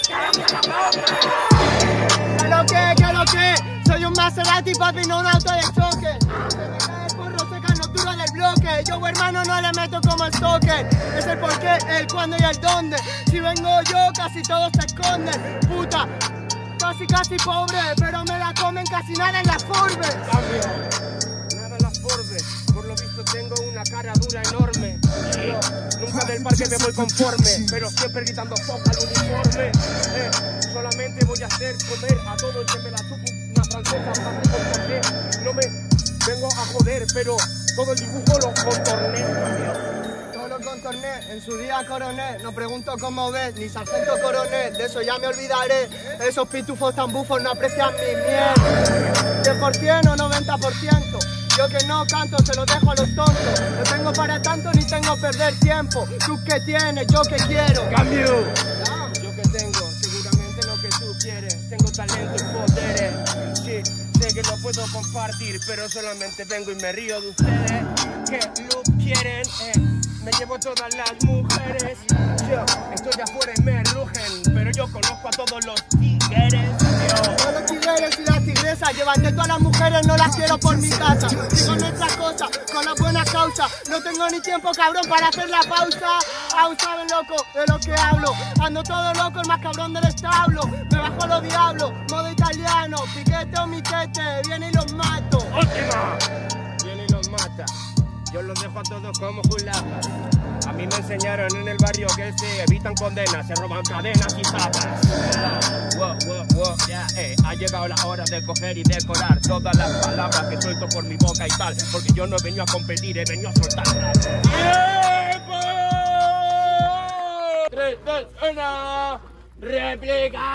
¿Qué lo que? Soy un Maserati, papi, no un auto de choque. El porro se cae, no duro del bloque. Yo, hermano, no le meto como el soccer. Es el porqué, el cuándo y el dónde. Si vengo yo, casi todos se esconden. Puta, casi pobre, pero me la comen casi nada en la Forbes. Nada en la Forbes. Por lo visto tengo una cara dura enorme. Nunca del parque me voy conforme, pero siempre gritando foca al uniforme. Solamente voy a hacer comer a todo el que me la tuvo una francesa fácil con café. No me vengo a joder, pero todo el dibujo lo contorné. Todo lo contorné, en su día coroné. No pregunto cómo ves, ni sargento coronel. De eso ya me olvidaré. Esos pitufos tan bufos no aprecian mi miel. 100% o 90%. Yo que no canto, se lo dejo a los tontos. No tengo para tanto ni tengo perder tiempo. Tú que tienes, yo que quiero. ¡Cambio! Yo que tengo, seguramente lo que tú quieres. Tengo talento y poderes. Sí, sé que lo puedo compartir, pero solamente vengo y me río de ustedes. Que lo quieren, me llevo todas las mujeres. Yo estoy afuera y me rugen, pero yo conozco a todos los tigres. Todos los tigres y las tigresas, llévate todas las mujeres, no las quiero por mi casa. Sigo nuestra cosa, con las buenas causas. No tengo ni tiempo, cabrón, para hacer la pausa. Aún saben, loco, de lo que hablo. Ando todo loco, el más cabrón del establo. Me bajo los diablos, modo italiano. Piquete o miquete, viene y los mato. ¡Última! Viene y los mata. Yo los dejo a todos como julapas. A mí me enseñaron en el barrio que se evitan condenas, se roban cadenas y tapas. Wow, ya, ha llegado la hora de coger y decorar todas las palabras que suelto por mi boca y tal. Porque yo no he venido a competir, he venido a soltarlas. ¡Tiempo! 3, 2, 1, ¡réplica!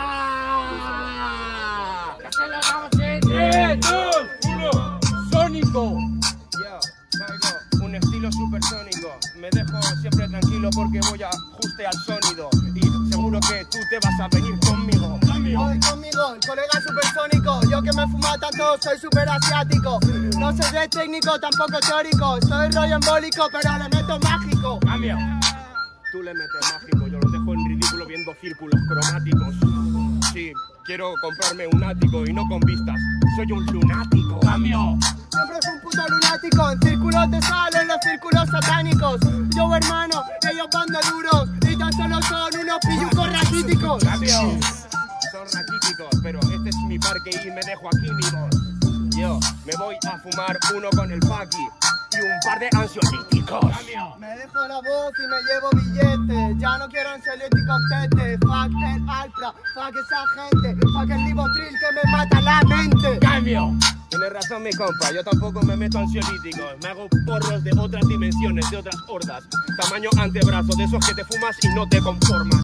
¡Que se lo vamos en 3, 2, 1, ¡Sónico! Traigo un estilo supersónico. Me dejo siempre tranquilo porque voy a ajuste al sonido. Y seguro que tú te vas a venir conmigo. Voy conmigo, el colega supersónico. Yo que me he fumado tanto, soy super asiático. No soy de técnico, tampoco teórico. Soy rollo embólico, pero le meto mágico. Cambio. Tú le metes mágico, yo lo dejo en ridículo viendo círculos cromáticos. Sí, quiero comprarme un ático y no con vistas. Soy un lunático. Cambio. Siempre es un puto lunático, en círculos te salen los círculos satánicos. Yo, hermano, ellos van de duros y tan solo son unos pillucos raquíticos. Cambio. Son raquíticos, pero este es mi parque y me dejo aquí mi voz. Yo me voy a fumar uno con el paqui y un par de ansiolíticos. Cambio. Me dejo la voz y me llevo billetes. Ya no quiero ansiolíticos tete. Fuck el Alpra, fuck esa gente. Fuck el Ribotril que me mata la mente. Cambio. Tienes razón, mi compa, yo tampoco me meto ansiolíticos. Me hago porros de otras dimensiones, de otras hordas. Tamaño antebrazo, de esos que te fumas y no te conformas.